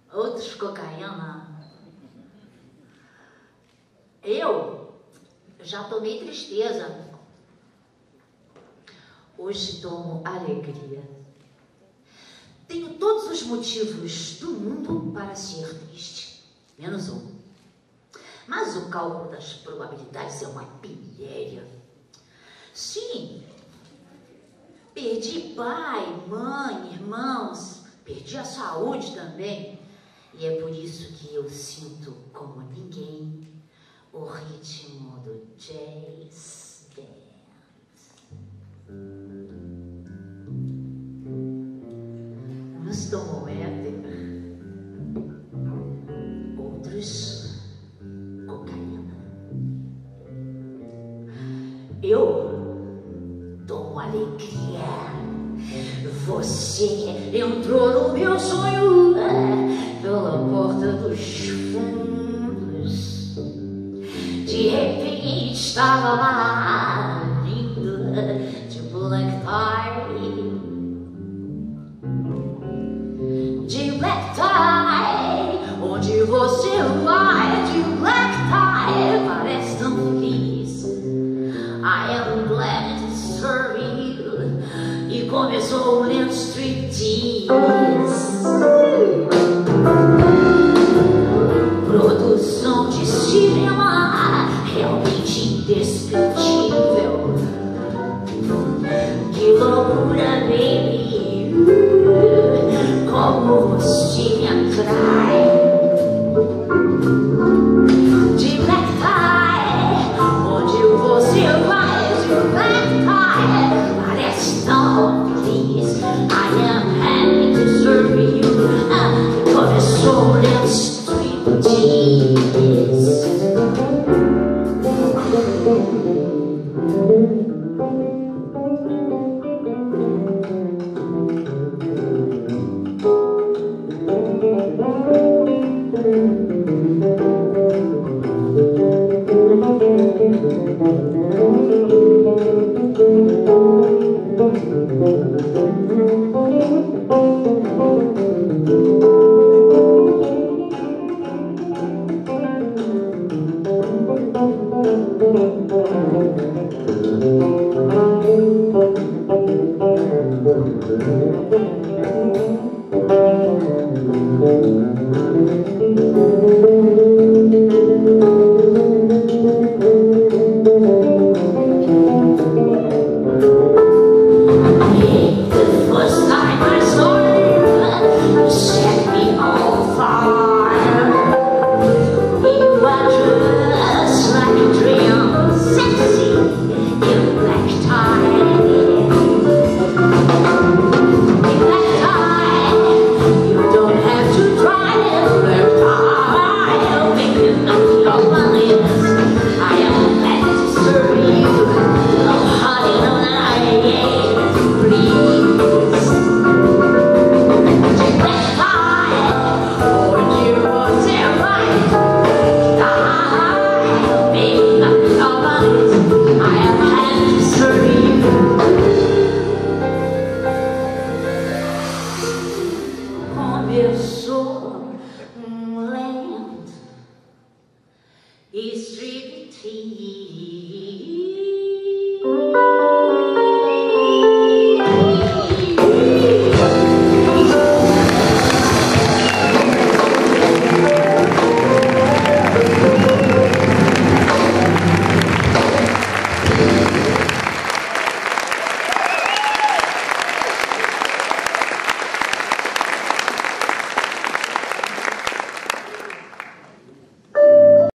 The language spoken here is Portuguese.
outros cocaína. Eu já tomei tristeza. Hoje tomo alegria. Tenho todos os motivos do mundo para ser triste, menos um. Mas o cálculo das probabilidades é uma pilhéria. Sim, perdi pai, mãe, irmãos, perdi a saúde também. E é por isso que eu sinto como ninguém o ritmo do jazz band. Uns tomam éter, outros cocaína. Eu tomo alegria. Você entrou no meu sonho pela porta dos fundos. De repente estava lá, linda, de black tie. De black tie, onde você vai? De black tie, parece tão feliz. I am glad to serve you. E começou um lento striptease. Produção de cinema realmente indescritível. Que loucura, baby, como você me atrai. De black tie, onde você vai? De black tie, parece tão feliz. I am happy to serve you. Começou o lento striptease. Começou